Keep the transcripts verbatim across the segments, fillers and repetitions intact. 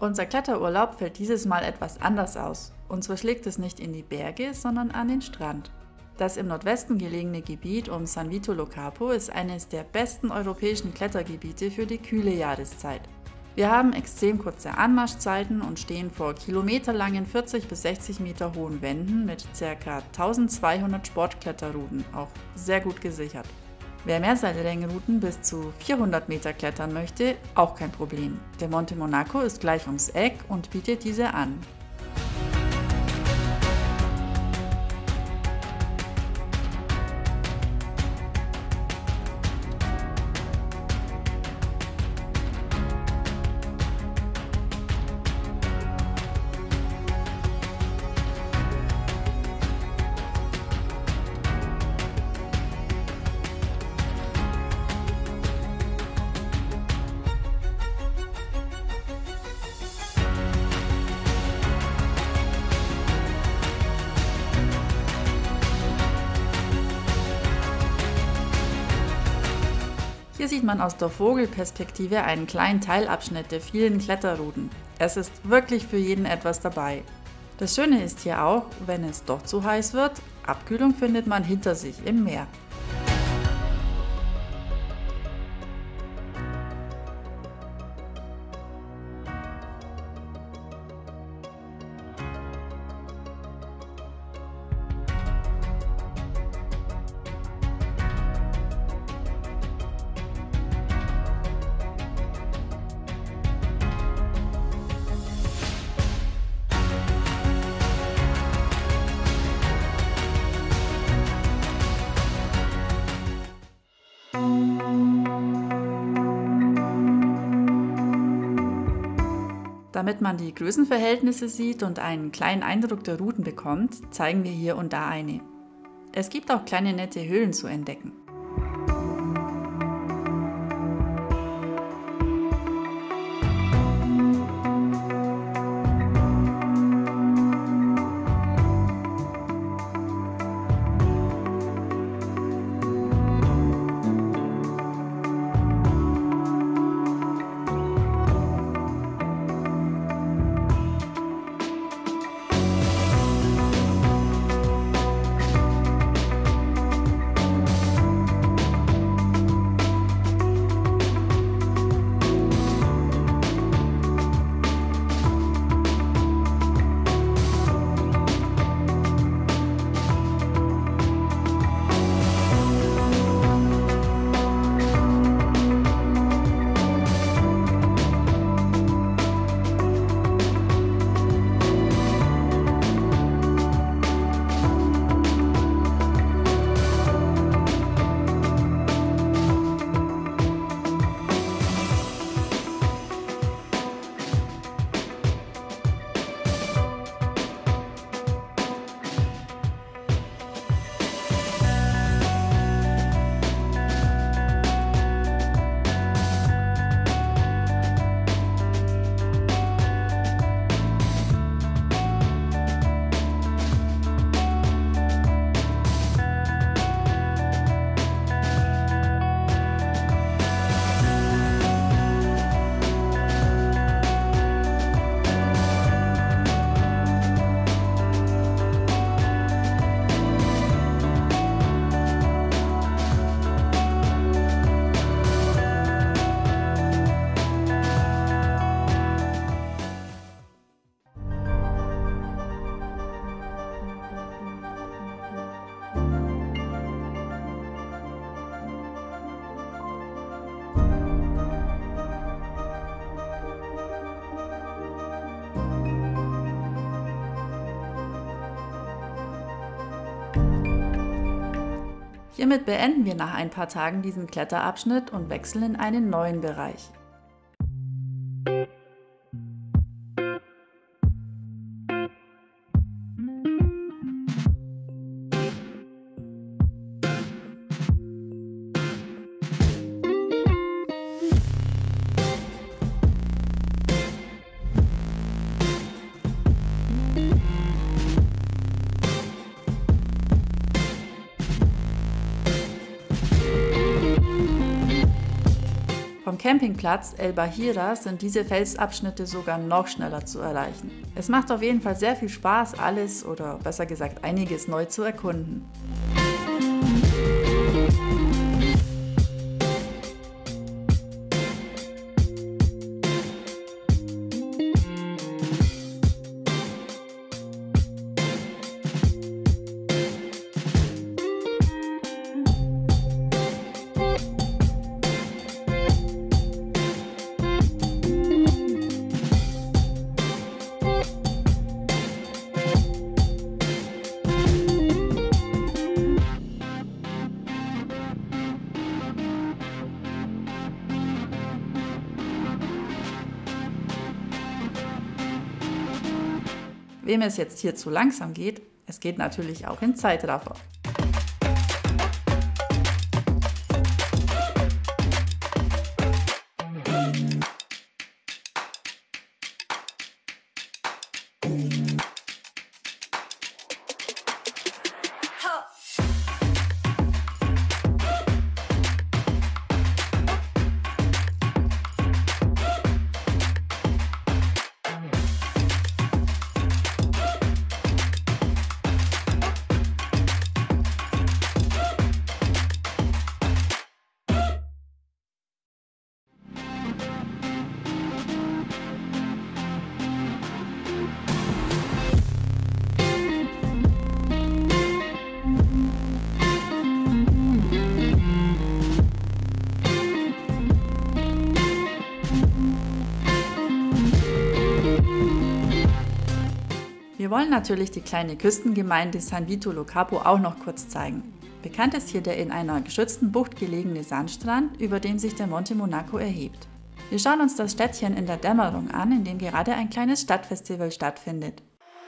Unser Kletterurlaub fällt dieses Mal etwas anders aus. Und zwar schlägt es nicht in die Berge, sondern an den Strand. Das im Nordwesten gelegene Gebiet um San Vito lo Capo ist eines der besten europäischen Klettergebiete für die kühle Jahreszeit. Wir haben extrem kurze Anmarschzeiten und stehen vor kilometerlangen vierzig bis sechzig Meter hohen Wänden mit ca. eintausendzweihundert Sportkletterrouten, auch sehr gut gesichert. Wer Mehrseillängenrouten bis zu vierhundert Meter klettern möchte, auch kein Problem. Der Monte Monaco ist gleich ums Eck und bietet diese an. Hier sieht man aus der Vogelperspektive einen kleinen Teilabschnitt der vielen Kletterrouten. Es ist wirklich für jeden etwas dabei. Das Schöne ist hier auch, wenn es doch zu heiß wird, Abkühlung findet man hinter sich im Meer. Damit man die Größenverhältnisse sieht und einen kleinen Eindruck der Routen bekommt, zeigen wir hier und da eine. Es gibt auch kleine nette Höhlen zu entdecken. Hiermit beenden wir nach ein paar Tagen diesen Kletterabschnitt und wechseln in einen neuen Bereich. Vom Campingplatz El Bahira sind diese Felsabschnitte sogar noch schneller zu erreichen. Es macht auf jeden Fall sehr viel Spaß, alles oder besser gesagt einiges neu zu erkunden. Wem es jetzt hier zu langsam geht, es geht natürlich auch in Zeitraffer. Wir wollen natürlich die kleine Küstengemeinde San Vito Lo Capo auch noch kurz zeigen. Bekannt ist hier der in einer geschützten Bucht gelegene Sandstrand, über dem sich der Monte Monaco erhebt. Wir schauen uns das Städtchen in der Dämmerung an, in dem gerade ein kleines Stadtfestival stattfindet.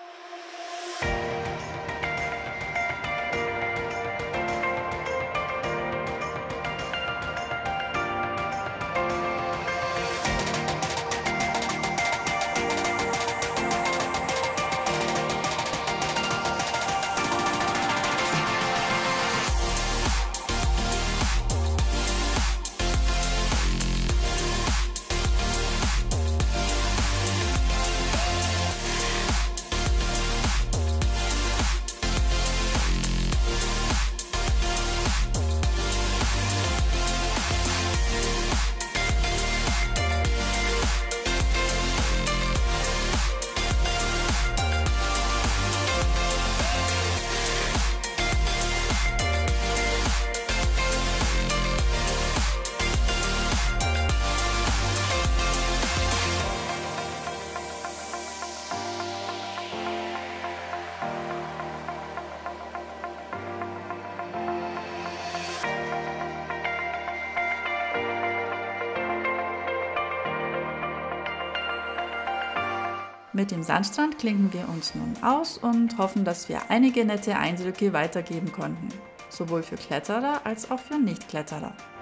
Mit dem Sandstrand klinken wir uns nun aus und hoffen, dass wir einige nette Eindrücke weitergeben konnten, sowohl für Kletterer als auch für Nichtkletterer.